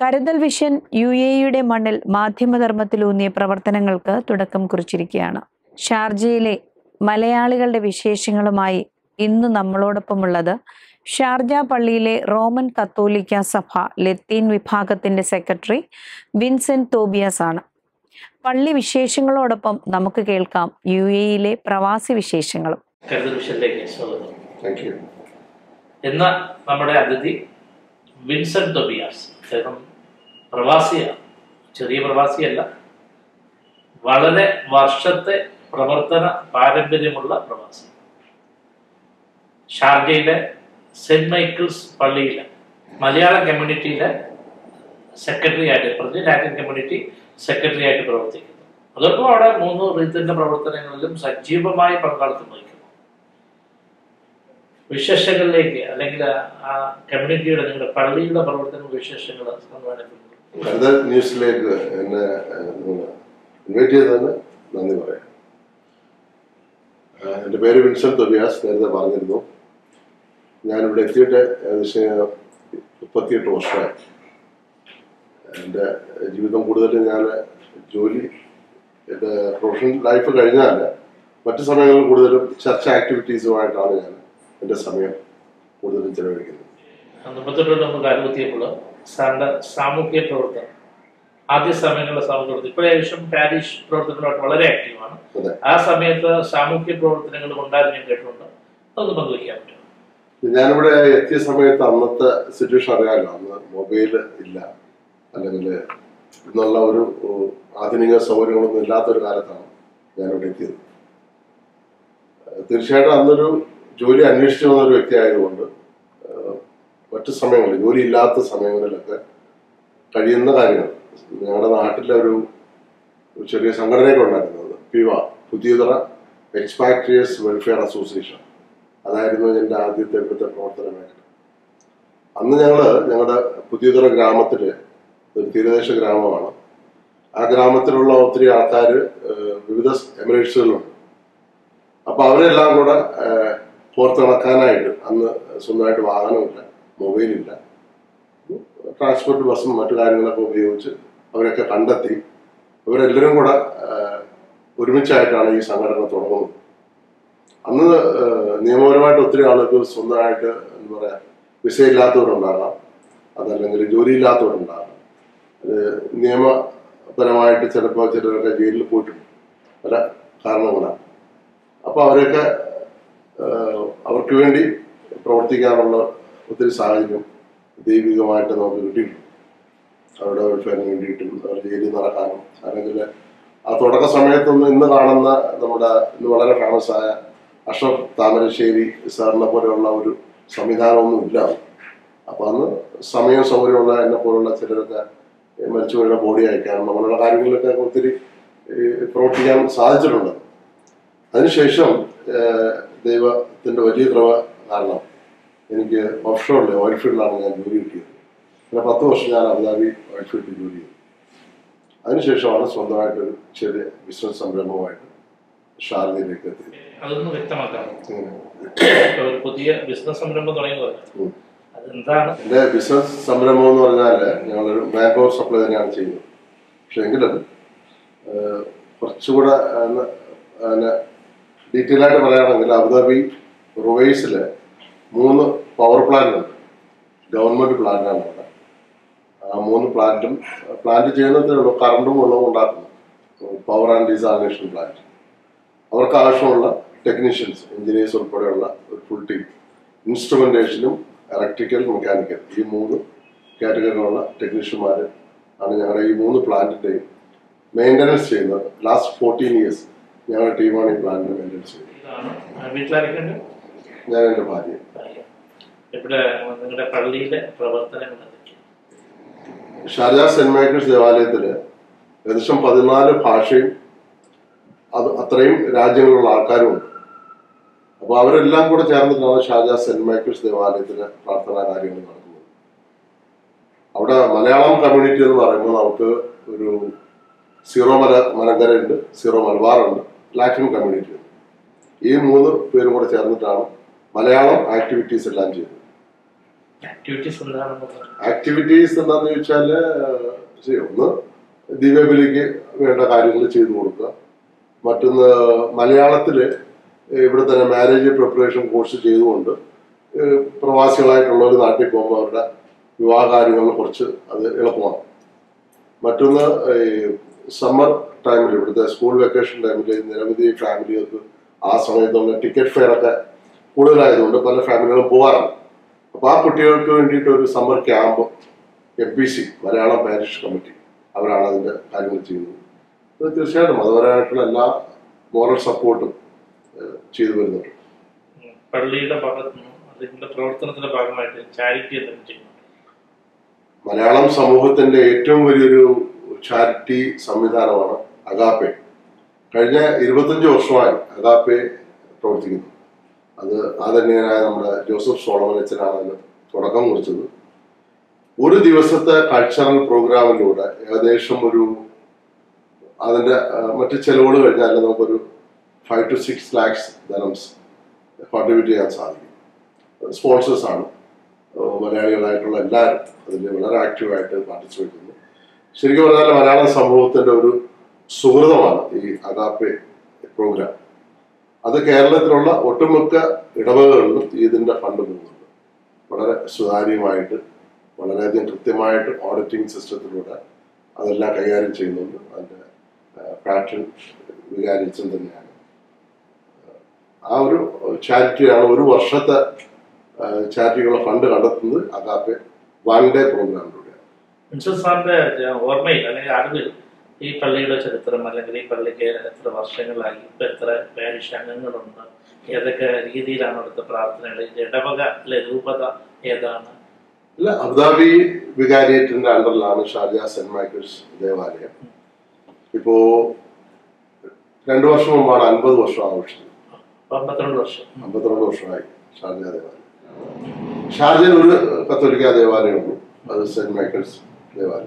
കരുതൽ vision UAE മണ്ണിൽ മാധ്യമധർമ്മത്തിലൂന്നിയ പ്രവർത്തനങ്ങൾക്ക് തുടക്കം കുറിച്ചിരിക്കുകയാണ്. ഷാർജയിലെ മലയാളികളുടെ വിശേഷങ്ങളുമായി ഇന്ന് നമ്മളോടൊപ്പമുള്ളത് ഷാർജ പള്ളിയിലെ റോമൻ കത്തോലിക്ക സഭ ലത്തീൻ വിഭാഗത്തിന്റെ സെക്രട്ടറി വിൻസെന്റ് തോബിയാസ് ആണ്. പള്ളി വിശേഷങ്ങളോടൊപ്പം നമുക്ക് കേൾക്കാം UAE പ്രവാസി വിശേഷങ്ങളും. കരുതൽ വിഷനിലേക്ക് സ്വാഗതം. ഇന്ന് നമ്മുടെ അതിഥി വിൻസെന്റ് തോബിയാസ്. അദ്ദേഹം പ്രവാസിയാണ്, ചെറിയ പ്രവാസിയല്ല, വളരെ വർഷത്തെ പ്രവർത്തന പാരമ്പര്യമുള്ള പ്രവാസി. ഷാർജയിലെ സെന്റ് മൈക്കിൾസ് പള്ളിയിലെ മലയാള കമ്മ്യൂണിറ്റിയിലെ സെക്രട്ടറി ആയിട്ട്, ലാറ്റിൻ കമ്മ്യൂണിറ്റി സെക്രട്ടറി ആയിട്ട് പ്രവർത്തിക്കുന്നു. അതോടൊപ്പം അവിടെ 3 റീത്തിന്റെ പ്രവർത്തനങ്ങളിലും സജീവമായി പങ്കാളിത്തം വഹിക്കുന്നു. വിശേഷങ്ങളിലേക്ക് അല്ലെങ്കിൽ ആ കമ്മ്യൂണിറ്റിയുടെ നിങ്ങളുടെ പള്ളിയുടെ പ്രവർത്തന വിശേഷങ്ങൾ കരുതൽ ന്യൂസിലേക്ക് എന്നെ ഇൻവൈറ്റ് ചെയ്തതിന് നന്ദി പറയാം. എൻ്റെ പേര് വിൻസെന്റ് തോബിയാസ്, നേരത്തെ പറഞ്ഞിരുന്നു. ഞാനിവിടെ എത്തിയിട്ട് ഏകദേശം 38 വർഷമായി. എൻ്റെ ജീവിതം കൂടുതലും ഞാൻ ജോലി, എൻ്റെ പ്രൊഫഷണൽ ലൈഫ് കഴിഞ്ഞാൽ മറ്റു സമയങ്ങളിൽ കൂടുതലും ചർച്ച ആക്ടിവിറ്റീസുമായിട്ടാണ് ഞാൻ എൻ്റെ സമയം കൂടുതലും ചെലവഴിക്കുന്നത്. 38 കാലമെത്തിയപ്പോൾ സാറിൻ്റെ സാമൂഹ്യ പ്രവർത്തനം, ആദ്യ സമയങ്ങളിലെ സാമൂഹ്യ പ്രവർത്തനം, ഇപ്പോൾ ഏകദേശം പാരിഷ് പ്രവർത്തനങ്ങളായിട്ട് വളരെ ആക്റ്റീവാണ്. ആ സമയത്ത് സാമൂഹ്യ പ്രവർത്തനങ്ങൾ ഉണ്ടായിരുന്നു ഞാൻ കേട്ടിട്ടുണ്ട്. അതൊന്ന് പങ്കുവയ്ക്കാൻ പറ്റുമോ? ഞാനിവിടെ എത്തിയ സമയത്ത് അന്നത്തെ സിറ്റുവേഷൻ അറിയാമല്ലോ. അന്ന് മൊബൈൽ ഇല്ല, അല്ലെങ്കിൽ ഇന്നുള്ള ഒരു ആധുനിക സൗകര്യങ്ങളൊന്നും ഇല്ലാത്തൊരു കാലത്താണ് ഞാനിവിടെ എത്തിയത്. തീർച്ചയായിട്ടും അന്നൊരു ജോലി അന്വേഷിച്ചു വന്നൊരു വ്യക്തി ആയതുകൊണ്ട് മറ്റു സമയങ്ങളിൽ, ജോലി ഇല്ലാത്ത സമയങ്ങളിലൊക്കെ കഴിയുന്ന കാര്യങ്ങൾ, ഞങ്ങളുടെ നാട്ടിലെ ഒരു ചെറിയ സംഘടനയൊക്കെ ഉണ്ടായിരുന്നത് PIVA, Puthiyathara expatriates welfare association. അതായിരുന്നു എൻ്റെ ആദ്യത്തെ ഇവിടുത്തെ പ്രവർത്തന മേഖല. അന്ന് ഞങ്ങളുടെ പുതിയതറ ഗ്രാമത്തിൽ, ഒരു തീരദേശ ഗ്രാമമാണ്, ആ ഗ്രാമത്തിലുള്ള ഒത്തിരി ആൾക്കാർ വിവിധ എമിറേറ്റ്സുകളുണ്ട്. അപ്പോൾ അവരെല്ലാം കൂടെ പുറത്തിറക്കാനായിട്ട്, അന്ന് സ്വന്തമായിട്ട് വാഹനമില്ല, മൊബൈലില്ല, ട്രാൻസ്പോർട്ട് ബസ്സും മറ്റു കാര്യങ്ങളൊക്കെ ഉപയോഗിച്ച് അവരൊക്കെ കണ്ടെത്തി അവരെല്ലാവരും കൂടെ ഒരുമിച്ചായിട്ടാണ് ഈ സംഘടന തുടങ്ങുന്നത്. അന്ന് നിയമപരമായിട്ട് ഒത്തിരി ആളുകൾക്ക് സ്വന്തമായിട്ട് എന്താ പറയുക, വിസയില്ലാത്തവരുണ്ടാകാം, അതല്ലെങ്കിൽ ജോലിയില്ലാത്തവരുണ്ടാകാം, നിയമപരമായിട്ട് ചിലപ്പോൾ ചിലരൊക്കെ ജയിലിൽ പോയിട്ടുണ്ട് പല കാരണങ്ങളാണ്. അപ്പോൾ അവരൊക്കെ അവർക്ക് വേണ്ടി പ്രവർത്തിക്കാനുള്ള ഒത്തിരി സാഹചര്യം ദൈവികമായിട്ട് നമുക്ക് കിട്ടിയിട്ടുണ്ട്. അവരുടെ വെൽഫെയറിന് വേണ്ടിയിട്ടും അവർ ജയിലിൽ നടക്കാനും, അല്ലെങ്കിൽ ആ തുടക്ക സമയത്തൊന്നും ഇന്ന് കാണുന്ന നമ്മുടെ ഇന്ന് വളരെ ഫേമസ് ആയ അഷ്റഫ് താമരശ്ശേരി സാറിനെ പോലെയുള്ള ഒരു സംവിധാനമൊന്നും ഇല്ല. അപ്പോൾ അന്ന് സമയവും സൗകര്യമുള്ള എന്നെ പോലുള്ള ചിലരൊക്കെ മരിച്ചുപോയ ബോഡി അയക്കാനും അങ്ങനെയുള്ള കാര്യങ്ങളിലൊക്കെ ഒത്തിരി പ്രവർത്തിക്കാൻ സാധിച്ചിട്ടുണ്ട്. അതിനുശേഷം ദൈവത്തിൻ്റെ വലിയ കൃപ കാരണം എനിക്ക് ഓഫ്ഷോറിലെ ഓയിൽ ഫീൽഡിലാണ് ഞാൻ ജോലി കിട്ടിയത്. പിന്നെ 10 വർഷം ഞാൻ അബുദാബി ഓയിൽ ഫീൽഡിൽ ജോലി ചെയ്തു. അതിനുശേഷമാണ് സ്വന്തമായിട്ടൊരു ചെറിയ ബിസിനസ് സംരംഭമായിട്ട് ഷാർജയിലേക്ക് എത്തിയത്. അതൊന്ന് വ്യക്തമാക്കാം. പുതിയ ബിസിനസ് സംരംഭം തുടങ്ങിയത് എൻ്റെ ബിസിനസ് സംരംഭം എന്ന് പറഞ്ഞാൽ ഞങ്ങളൊരു മാൻ പവർ സപ്ലൈ തന്നെയാണ് ചെയ്യുന്നത്. പക്ഷെ എങ്കിലും കുറച്ചുകൂടെ ഡീറ്റെയിൽ ആയിട്ട് പറയുകയാണെങ്കിൽ അബുദാബി റുവൈസിൽ 3 പവർ പ്ലാന്റ് ഉണ്ട്, ഗവൺമെന്റ് പ്ലാന്റാണ് അവിടെ. ആ 3 പ്ലാന്റ് ചെയ്യുന്നതേ ഉള്ളൂ, കറണ്ടും വെള്ളവും ഉണ്ടാക്കുന്നു. Power and desalination plant. അവർക്ക് ആവശ്യമുള്ള ടെക്നീഷ്യൻസ്, എഞ്ചിനീയേഴ്സ് ഉൾപ്പെടെയുള്ള ഒരു ഫുൾ ടീം, ഇൻസ്ട്രുമെന്റേഷനും ഇലക്ട്രിക്കൽ, മെക്കാനിക്കൽ, ഈ 3 കാറ്റഗറിയിലുള്ള ടെക്നീഷ്യന്മാർ ആണ് ഞങ്ങളുടെ ഈ 3 പ്ലാന്റിന്റെയും മെയിൻ്റനൻസ് ചെയ്യുന്നത്. ലാസ്റ്റ് 14 years ഞങ്ങളുടെ ടീമാണ് ഈ പ്ലാന്റിനെ മെയിൻ്റനൻസ് ചെയ്യുന്നത്. ഞാൻ എൻ്റെ ഭാര്യ. ഷാർജ സെന്റ് മൈക്കിൾസ് ദേവാലയത്തിൽ ഏകദേശം 14 ഭാഷയും അത്രയും രാജ്യങ്ങളുള്ള ആൾക്കാരും ഉണ്ട്. അപ്പോൾ അവരെല്ലാം കൂടെ ചേർന്നിട്ടാണ് ഷാർജ സെന്റ് മൈക്കിൾസ് ദേവാലയത്തിലെ പ്രാർത്ഥനാ കാര്യങ്ങൾ നടക്കുന്നത്. അവിടെ മലയാളം കമ്മ്യൂണിറ്റി എന്ന് പറയുമ്പോൾ നമുക്ക് ഒരു സീറോ മലങ്കരയുണ്ട്, സീറോ മലബാറുണ്ട്, ലാറ്റിൻ കമ്മ്യൂണിറ്റി ഉണ്ട്. ഈ 3 പേരും കൂടെ ചേർന്നിട്ടാണ് മലയാളം ആക്ടിവിറ്റീസ് എല്ലാം ചെയ്യുന്നത്. ആക്ടിവിറ്റീസ് എന്താണെന്ന് ആക്ടിവിറ്റീസ് എന്താന്ന് ചോദിച്ചാല് ഒന്ന് ദീപാവലിക്ക് വേണ്ട കാര്യങ്ങൾ ചെയ്തു കൊടുക്കുക. മറ്റൊന്ന് മലയാളത്തില് ഇവിടെ തന്നെ മാരേജ് പ്രിപ്പറേഷൻ കോഴ്സ് ചെയ്തുകൊണ്ട് പ്രവാസികളായിട്ടുള്ളവർ നാട്ടിൽ പോകുമ്പോൾ അവരുടെ വിവാഹ കാര്യങ്ങളിൽ കുറച്ച് അത് എളുപ്പമാണ്. മറ്റൊന്ന് സമ്മർ ടൈമിൽ ഇവിടുത്തെ സ്കൂൾ വെക്കേഷൻ ടൈമിൽ നിരവധി ഫാമിലികൾക്ക് ആ സമയത്തുള്ള ടിക്കറ്റ് ഫെയർ ഒക്കെ കൂടുതലായതുകൊണ്ട് പല ഫാമിലികളും പോകാറുണ്ട്. അപ്പോൾ ആ കുട്ടികൾക്ക് വേണ്ടിയിട്ട് ഒരു summer camp MPC Malayalam parish committee അവരാണ് അതിൻ്റെ കാര്യങ്ങൾ ചെയ്യുന്നത്. അത് തീർച്ചയായിട്ടും മതപരമായിട്ടുള്ള എല്ലാ മോറൽ സപ്പോർട്ടും ചെയ്തു വരുന്നുണ്ട്. പള്ളിയുടെ ഭാഗത്ത് അതിന്റെ പ്രവർത്തനത്തിന്റെ ഭാഗമായിട്ട് ചാരിറ്റി എന്തെങ്കിലും ചെയ്യുന്നു? മലയാളം സമൂഹത്തിന്റെ ഏറ്റവും വലിയൊരു ചാരിറ്റി സംവിധാനമാണ് അഗാപ്പെ. കഴിഞ്ഞ 25 വർഷമായി അഗാപ്പെ പ്രവർത്തിക്കുന്നു. അത് ആദരണീയനായ നമ്മുടെ ജോസഫ് സോളമൻ അച്ഛനാണ് അതിന് തുടക്കം കുറിച്ചത്. ഒരു ദിവസത്തെ കൾച്ചറൽ പ്രോഗ്രാമിലൂടെ ഏകദേശം അതിന്റെ മറ്റ് ചെലവുകൾ കഴിഞ്ഞാൽ നമുക്കൊരു 5 to 6 lakhs dirhams കോൺട്രിബ്യൂട്ട് ചെയ്യാൻ സാധിക്കും. സ്പോൺസേഴ്സ് ആണ് മലയാളികളായിട്ടുള്ള എല്ലാവരും അതിൽ വളരെ ആക്റ്റീവായിട്ട് പാർട്ടിസിപ്പേറ്റ് ചെയ്യുന്നു. ശരിക്കും പറഞ്ഞാൽ മലയാള സമൂഹത്തിന്റെ ഒരു സുഹൃതമാണ് ഈ അഗാപ്പെ പ്രോഗ്രാം. അത് കേരളത്തിലുള്ള ഒട്ടുമിക്ക ഇടവകകളിലും ഇതിന്റെ ഫണ്ട് പോകുന്നുണ്ട്. വളരെ സുതാര്യമായിട്ട് വളരെയധികം കൃത്യമായിട്ട് ഓഡിറ്റിംഗ് സിസ്റ്റത്തിലൂടെ അതെല്ലാം കൈകാര്യം ചെയ്യുന്നുണ്ട്. അതിന്റെ പാറ്റേൺ വികാരിച്ചും തന്നെയാണ്. ആ ഒരു ചാരിറ്റിയാണ് ഒരു വർഷത്തെ ചാരിറ്റികളുടെ ഫണ്ട് കണ്ടെത്തുന്നത് അഗാപ്പെ 1 day പ്രോഗ്രാമിലൂടെയാണ്. സാറിന്റെ ഓർമ്മയിൽ അല്ലെങ്കിൽ അറിവിൽ ഈ പള്ളിയുടെ ചരിത്രം അല്ലെങ്കിൽ ഈ പള്ളിക്ക് എത്ര വർഷങ്ങളായി, ഇപ്പൊ എത്ര പാരിഷ് അംഗങ്ങളുണ്ട്, ഏതൊക്കെ രീതിയിലാണ് അവിടുത്തെ പ്രാർത്ഥനകൾ, ഇടവക രൂപത ഏതാണ്? ഇല്ല, അബുദാബി വികാരിയേറ്റിന്റെ അണ്ടറിലാണ് ഷാർജ സെന്റ് മൈക്കിൾസ് ദേവാലയം. ഇപ്പോ 2 വർഷം മുമ്പാണ് 50 വർഷം ആഘോഷിച്ചത്. 52 വർഷമായി ഷാർജ ദേവാലയം. ഷാർജയിൽ ഒരു കത്തോലിക്ക ദേവാലയമുള്ളൂ, അത് സെന്റ് മൈക്കിൾസ് ദേവാലയം.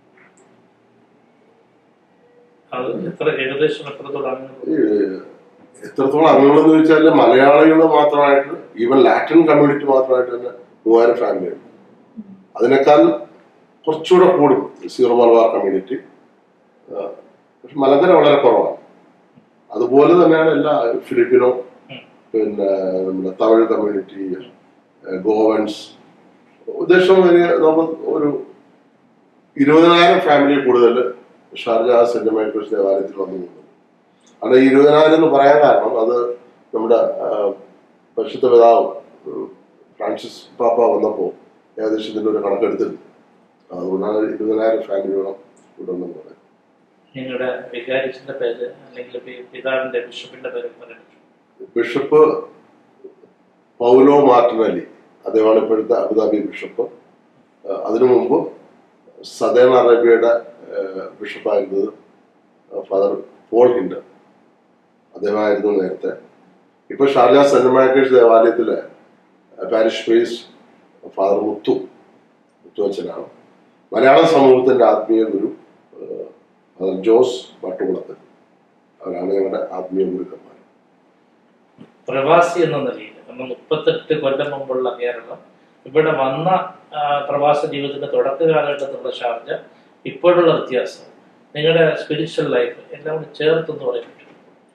എത്രത്തോളം അംഗങ്ങളെന്ന് ചോദിച്ചാൽ മലയാളികൾ മാത്രമായിട്ട്, ഈവൻ ലാറ്റിൻ കമ്മ്യൂണിറ്റി മാത്രമായിട്ട് തന്നെ 3000 ഫാമിലിയുണ്ട്. അതിനേക്കാൾ കുറച്ചുകൂടെ കൂടും സീറോ മലബാർ കമ്മ്യൂണിറ്റി. പക്ഷെ മലങ്കര വളരെ കുറവാണ്. അതുപോലെ തന്നെയാണ് എല്ലാ ഫിലിപ്പിനോ, പിന്നെ നമ്മുടെ തമിഴ് കമ്മ്യൂണിറ്റി, ഗോവൻസ്, ഉദ്ദേശം നമ്മൾ ഒരു 20,000 ഫാമിലി കൂടുതൽ ഷാർജ സെന്റ് മൈക്കിൾസ് ദേവാലയത്തിൽ വന്നു പോകുന്നത്. അവിടെ 20,000 എന്ന് പറയാൻ കാരണം അത് നമ്മുടെ പരിശുദ്ധ പിതാവ് ഫ്രാൻസിസ് പാപ്പ വന്നപ്പോൾ ഏകദേശം ഇതിൻ്റെ ഒരു കണക്കെടുത്തിരുന്നു. അതുകൊണ്ടാണ് 20,000 ഫാമിലിയോളം ഇവിടെ ഉണ്ടെന്ന് പറയുന്നത്. നിങ്ങളുടെ വികാരിച്ചിന്റെ പേര് അല്ലെങ്കിൽ പിതാവിന്റെ ബിഷപ്പിന്റെ പേര്? ബിഷപ്പ് പൗലോ മാർട്ടിനലി, അദ്ദേഹമാണ് ഇപ്പോഴത്തെ അബുദാബി ബിഷപ്പ്. അതിനു മുമ്പ് സദേൺ അറേബ്യയുടെ ബിഷപ്പായിരുന്നത് ഫാദർ പോൾ ഹിൻഡർ, അദ്ദേഹമായിരുന്നു നേരത്തെ. ഇപ്പൊ ഷാർജ സെന്റ് മൈക്കിൾസ് ദേവാലയത്തിലെ പാരിഷ് പ്രൈസ് ഫാദർ മുത്തു അച്ഛനാണ്. മലയാള സമൂഹത്തിന്റെ ആത്മീയ ഗുരു ഫാദർ ജോസ് വട്ടുകുളത്ത്, അവരാണ് ഞങ്ങളുടെ ആത്മീയ ഗുരുക്കന്മാർ. പ്രവാസി എന്ന നിലയിൽ നമ്മൾ 38 കൊല്ലം മുമ്പുള്ള കേരളം, ഇവിടെ വന്ന പ്രവാസ ജീവിതത്തിന്റെ തുടക്ക കാലഘട്ടത്തിലുള്ള ഷാർജ, ഇപ്പോഴുള്ള വ്യത്യാസം, നിങ്ങളുടെ സ്പിരിച്വൽ ലൈഫ് എല്ലാം കൂടി ചേർത്തെന്ന് പറയാൻ പറ്റും?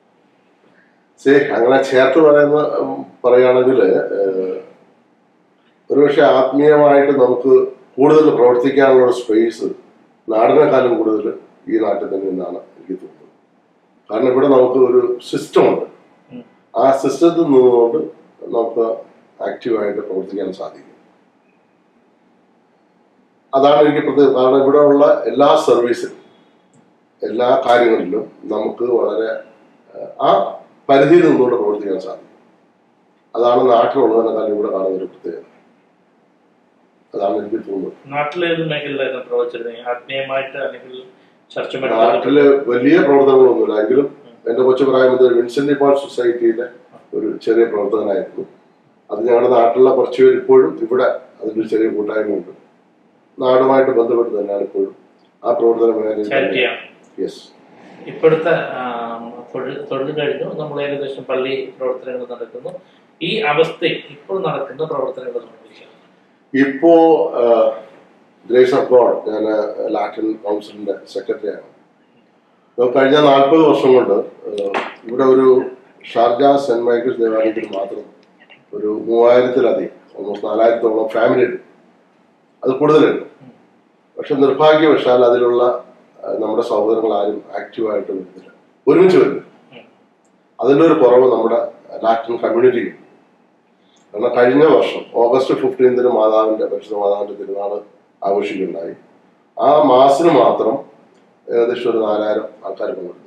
അങ്ങനെ ചേർത്ത് പറയുകയാണെങ്കിൽ ഒരുപക്ഷെ ആത്മീയമായിട്ട് നമുക്ക് കൂടുതൽ പ്രവർത്തിക്കാനുള്ള സ്പേസ് നാടിനെക്കാളും കൂടുതൽ ഈ നാട്ടിൽ തന്നെ എന്നാണ് എനിക്ക് തോന്നുന്നത്. കാരണം ഇവിടെ നമുക്ക് ഒരു സിസ്റ്റമുണ്ട്. ആ സിസ്റ്റത്തിൽ നിന്നുകൊണ്ട് നമുക്ക് ആക്റ്റീവായിട്ട് പ്രവർത്തിക്കാൻ സാധിക്കും. അതാണ് എനിക്ക് പ്രത്യേകം. കാരണം ഇവിടെ ഉള്ള എല്ലാ സർവീസിലും എല്ലാ കാര്യങ്ങളിലും നമുക്ക് വളരെ ആ പരിധിയിൽ നിന്നുകൊണ്ട് പ്രവർത്തിക്കാൻ സാധിക്കും. അതാണ് നാട്ടിലുള്ളതിനേക്കാളും ഇവിടെ കാണുന്ന ഒരു പ്രത്യേകത. അതാണ് എനിക്ക് തോന്നുന്നത്. നാട്ടില് വലിയ പ്രവർത്തനങ്ങളൊന്നുമില്ല. എങ്കിലും എന്റെ കൊച്ചു പ്രായം മുതൽ വിൻസെന്റ് പോൾ സൊസൈറ്റിയിലെ ഒരു ചെറിയ പ്രവർത്തകനായിരുന്നു. അത് ഞങ്ങളുടെ നാട്ടിലുള്ള കുറച്ച് പേര് ഇപ്പോഴും ഇവിടെ അതിന്റെ ചെറിയ കൂട്ടായ്മയുണ്ട്. നാടുമായിട്ട് ബന്ധപ്പെട്ട് തന്നെയാണ് ഇപ്പോഴും ആ പ്രവർത്തന മേഖല. യെസ്. ഇപ്പോഴത്തെ തൊഴിൽ കഴിഞ്ഞു, നമ്മൾ ഏകദേശം പള്ളി പ്രവർത്തനങ്ങൾ നടക്കുന്നു. ഈ അവസ്ഥയിൽ ഇപ്പോൾ നടക്കുന്ന പ്രവർത്തനങ്ങൾ ഇപ്പോ ഗ്രേസ് ഓഫ് ഗോഡ് ഞാൻ ലാറ്റിൻ കൗൺസിലിന്റെ സെക്രട്ടറിയാണ്. കഴിഞ്ഞ 40 വർഷം കൊണ്ട് ഇവിടെ ഒരു ഷാർജ സെന്റ് മൈക്കിൾസ് ദേവാലയത്തിൽ മാത്രം ഒരു 3000-ലധികം ഓൾമോസ്റ്റ് 4000-ഓളം ഫാമിലി ഉണ്ട്. അത് കൂടുതലുണ്ട്. പക്ഷെ നിർഭാഗ്യവശാൽ അതിലുള്ള നമ്മുടെ സഹോദരങ്ങൾ ആരും ആക്റ്റീവായിട്ട് വരുന്നില്ല, ഒരുമിച്ച് വരുന്നില്ല. അതിൻ്റെ ഒരു കുറവ് നമ്മുടെ ലാറ്റിൻ കമ്മ്യൂണിറ്റിക്ക്. കാരണം കഴിഞ്ഞ വർഷം August 15 പരിശുദ്ധ മാതാവിന്റെ തിരുനാൾ ആഘോഷിക്കുകയുണ്ടായി. ആ മാസത്തിന് മാത്രം ഏകദേശം ഒരു 4000 ആൾക്കാർ പങ്കെടുത്തു.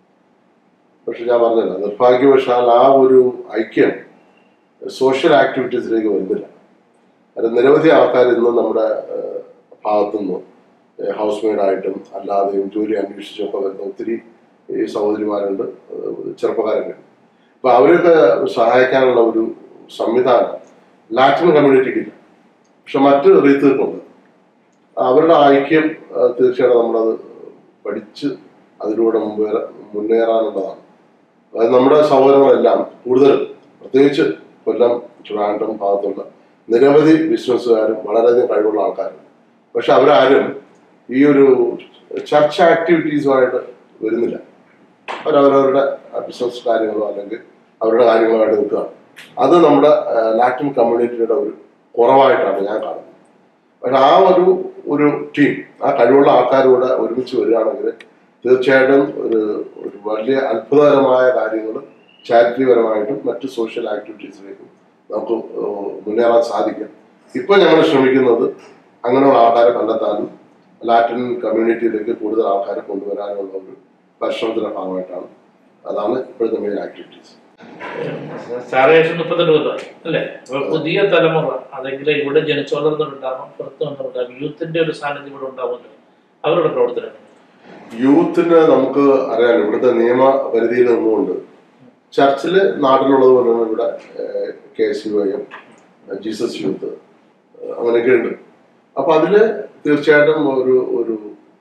പക്ഷെ ഞാൻ പറഞ്ഞില്ല, നിർഭാഗ്യവശാൽ ആ ഒരു ഐക്യം സോഷ്യൽ ആക്ടിവിറ്റീസിലേക്ക് വരുന്നില്ല. അത് നിരവധി ആൾക്കാർ ഇന്ന് നമ്മുടെ ഭാഗത്തുനിന്ന് ഹൗസ് മെയ്ഡായിട്ടും അല്ലാതെയും ജോലി അന്വേഷിച്ചൊക്കെ വരുന്ന ഒത്തിരി സഹോദരിമാരുണ്ട്, ചെറുപ്പക്കാരൊക്കെ. അപ്പൊ അവരൊക്കെ സഹായിക്കാനുള്ള ഒരു സംവിധാനം ലാറ്റിൻ കമ്മ്യൂണിറ്റിക്കില്ല. പക്ഷെ മറ്റ് റീത്തുകൾക്കുണ്ട്. അവരുടെ ഐക്യം തീർച്ചയായിട്ടും നമ്മളത് പഠിച്ച് അതിലൂടെ മുന്നേറാനുള്ളതാണ്. അതായത് നമ്മുടെ സഹോദരങ്ങളെല്ലാം കൂടുതലും പ്രത്യേകിച്ച് കൊല്ലം, ട്രിവാൻഡ്രം ഭാഗത്തുള്ള നിരവധി ബിസിനസ്സുകാരും വളരെയധികം കഴിവുള്ള ആൾക്കാരുണ്ട്. പക്ഷെ അവരാരും ഈ ഒരു ചർച്ച ആക്ടിവിറ്റീസുമായിട്ട് വരുന്നില്ല. അവരവരവരുടെ ബിസിനസ് കാര്യങ്ങളോ അല്ലെങ്കിൽ അവരുടെ കാര്യങ്ങളുമായിട്ട് നിൽക്കുകയാണ്. അത് നമ്മുടെ ലാറ്റിൻ കമ്മ്യൂണിറ്റിയുടെ ഒരു കുറവായിട്ടാണ് ഞാൻ കാണുന്നത്. പക്ഷെ ആ ഒരു ടീം, ആ കഴിവുള്ള ആൾക്കാരോട് ഒരുമിച്ച് വരികയാണെങ്കിൽ തീർച്ചയായിട്ടും ഒരു വലിയ അത്ഭുതകരമായ കാര്യങ്ങൾ ചാരിറ്റിപരമായിട്ടും മറ്റ് സോഷ്യൽ ആക്ടിവിറ്റീസിലേക്കും നമുക്ക് മുന്നേറാൻ സാധിക്കും. ഇപ്പൊ ഞങ്ങൾ ശ്രമിക്കുന്നത് അങ്ങനെയുള്ള ആൾക്കാരെ കണ്ടെത്താനും ലാറ്റിൻ കമ്മ്യൂണിറ്റിയിലേക്ക് കൂടുതൽ ആൾക്കാരെ കൊണ്ടുവരാനുള്ള ഒരു പരിശ്രമത്തിന്റെ ഭാഗമായിട്ടാണ്. അതാണ് ഇപ്പോഴത്തെ മെയിൻ ആക്ടിവിറ്റീസ്. സാറേ 32 കൊല്ലം അല്ലേ? പുതിയ തലമുറ അതെങ്കിലും ഇവിടെ ജനിച്ചു വളർന്നിട്ടുണ്ടാകും, പുറത്തു വന്നിട്ടുണ്ടാകും, യൂത്തിന്റെ ഒരു സാന്നിധ്യം ഇവിടെ ഉണ്ടാവുമല്ലോ, അവരുടെ പ്രവർത്തനം. യൂത്തിന് നമുക്ക് അറിയാം, ഇവിടുത്തെ നിയമപരിധിയിൽ നിന്നുകൊണ്ട് ചർച്ചില് നാട്ടിലുള്ളത് പോലെ ഇവിടെ KSUIM, ജീസസ് യൂത്ത് അങ്ങനെയൊക്കെ ഉണ്ട്. അപ്പൊ അതില് തീർച്ചയായിട്ടും ഒരു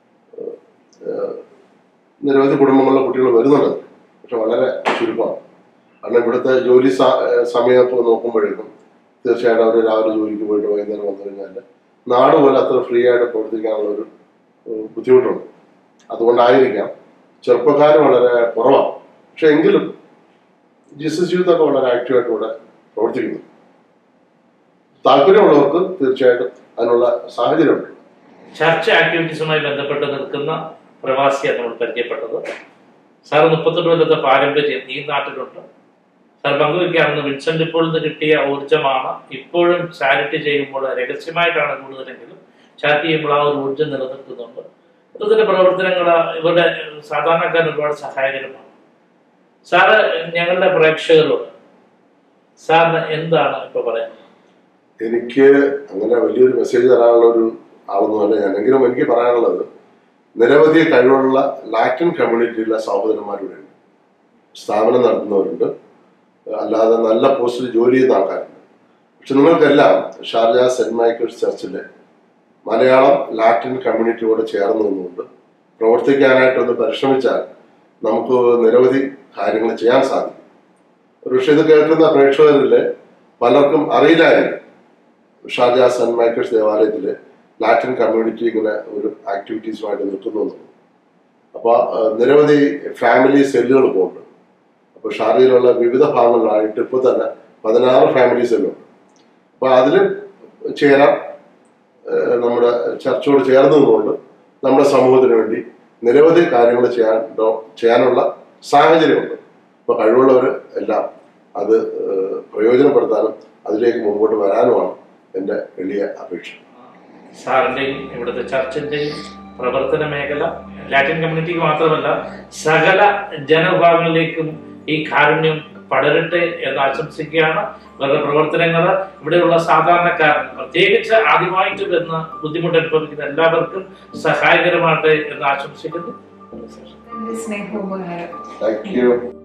നിരവധി കുടുംബങ്ങളിലെ കുട്ടികൾ വരുന്നുണ്ട്. പക്ഷെ വളരെ ചുരുക്കമാണ്. കാരണം ഇവിടുത്തെ ജോലി സമയമൊക്കെ നോക്കുമ്പോഴേക്കും തീർച്ചയായിട്ടും അവർ രാവിലെ ജോലിക്ക് പോയിട്ട് വൈകുന്നേരം വന്നു കഴിഞ്ഞാൽ നാട് പോലെ അത്ര ഫ്രീ ആയിട്ട് പ്രവർത്തിക്കാനുള്ള ഒരു ബുദ്ധിമുട്ടുണ്ട്. അതുകൊണ്ടായിരിക്കാം ചെറുപ്പക്കാർ വളരെ കുറവാണ്. പക്ഷെ എങ്കിലും ജീസസ് യൂത്ത് ഒക്കെ വളരെ ആക്റ്റീവായിട്ട് ഇവിടെ പ്രവർത്തിക്കുന്നു. താല്പര്യമുള്ളവർക്ക് തീർച്ചയായിട്ടും അതിനുള്ള സാഹചര്യമുണ്ട്. ചർച്ച ആക്ടിവിറ്റീസുമായി ബന്ധപ്പെട്ട് നിൽക്കുന്ന പ്രവാസിയാണ് നമ്മൾ പരിചയപ്പെട്ടത്. സാർ 32 കൊല്ലത്തെ പാരമ്പര്യം ഈ നാട്ടിലുണ്ട്. സാർ പങ്കുവയ്ക്കാവുന്ന വിൻസെന്റ് ഇപ്പോൾ നിന്ന് കിട്ടിയ ഊർജ്ജമാണ് ഇപ്പോഴും ചാരിറ്റി ചെയ്യുമ്പോൾ രഹസ്യമായിട്ടാണ് കൂടുതലെങ്കിലും ചാരിറ്റി ചെയ്യുമ്പോൾ ആ ഒരു ഊർജ്ജം നിലനിർത്തുന്നുണ്ട്. ഇതിന്റെ പ്രവർത്തനങ്ങൾ ഇവരുടെ സാധാരണക്കാരന് ഒരുപാട് സഹായകരമാണ്. സാറ് ഞങ്ങളുടെ പ്രേക്ഷകരോട് സാറിന് എന്താണ് ഇപ്പൊ പറയാൻ? എനിക്ക് അങ്ങനെ വലിയൊരു മെസ്സേജ് തരാനുള്ള ഒരു ആളൊന്നുമല്ല ഞാൻ. എങ്കിലും എനിക്ക് പറയാനുള്ളത്, നിരവധി കഴിവുള്ള ലാറ്റിൻ കമ്മ്യൂണിറ്റിയിലെ സഹോദരന്മാരുണ്ട്, സ്ഥാപനം നടത്തുന്നവരുണ്ട്, അല്ലാതെ നല്ല പോസ്റ്റിൽ ജോലി ചെയ്യുന്ന ആൾക്കാരുണ്ട്. പക്ഷെ നിങ്ങൾക്കെല്ലാം ഷാർജ സെന്റ് മൈക്കിൾസ് ചർച്ചിലെ മലയാളം ലാറ്റിൻ കമ്മ്യൂണിറ്റിയോട് ചേർന്ന് നിന്നുകൊണ്ട് പ്രവർത്തിക്കാനായിട്ടൊന്ന് പരിശ്രമിച്ചാൽ നമുക്ക് നിരവധി കാര്യങ്ങൾ ചെയ്യാൻ സാധിക്കും. പക്ഷെ ഇത് കേൾക്കുന്ന പ്രേക്ഷകരിലെ പലർക്കും അറിയില്ലായിരിക്കും ഷാർജ സെന്റ് മൈക്കിൾസ് ദേവാലയത്തിലെ ലാറ്റിൻ കമ്മ്യൂണിറ്റി ഇങ്ങനെ ഒരു ആക്ടിവിറ്റീസുമായിട്ട് നിൽക്കുന്നു. അപ്പോൾ നിരവധി ഫാമിലി സെല്ലുകൾ പോകുന്നുണ്ട്. അപ്പോൾ ഷാർജയിലുള്ള വിവിധ ഭാഗങ്ങളിലായിട്ട് ഇപ്പോൾ തന്നെ 16 ഫാമിലി സെല്ലുണ്ട്. അപ്പോൾ അതിൽ ചേരാൻ നമ്മുടെ ചർച്ചയോട് ചേർന്ന് നിന്നുകൊണ്ട് നമ്മുടെ സമൂഹത്തിന് വേണ്ടി നിരവധി കാര്യങ്ങൾ ചെയ്യാനുള്ള സാഹചര്യമുണ്ട്. അപ്പോൾ കഴിവുള്ളവർ എല്ലാം അത് പ്രയോജനപ്പെടുത്താനും അതിലേക്ക് മുമ്പോട്ട് വരാനുമാണ് എൻ്റെ വലിയ അപേക്ഷ. സാറിന്റെയും ഇവിടുത്തെ ചർച്ചിന്റെയും പ്രവർത്തന മേഖല ലാറ്റിൻ കമ്മ്യൂണിറ്റിക്ക് മാത്രമല്ല സകല ജനവിഭാഗങ്ങളിലേക്കും ഈ കാരുണ്യം പടരട്ടെ എന്ന് ആശംസിക്കുകയാണ്. ഇവരുടെ പ്രവർത്തനങ്ങൾ ഇവിടെയുള്ള സാധാരണക്കാരൻ, പ്രത്യേകിച്ച് ആദ്യമായിട്ട് വരുന്ന ബുദ്ധിമുട്ട് അനുഭവിക്കുന്ന എല്ലാവർക്കും സഹായകരമാകട്ടെ എന്ന് ആശംസിക്കുന്നു. സ്നേഹവും താങ്ക് യു.